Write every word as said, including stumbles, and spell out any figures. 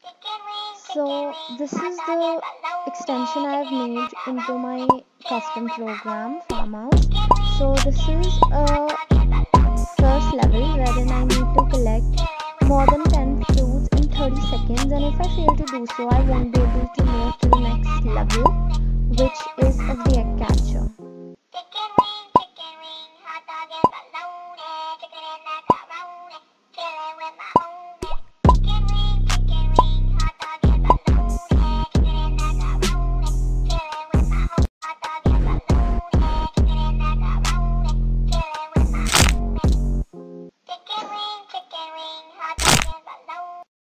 So this is the extension I have made into my custom program farmhouse. So this is a first level wherein I need to collect more than ten fruits in thirty seconds, and if I fail to do so I won't be able to move to the next level, which is of the egg catcher.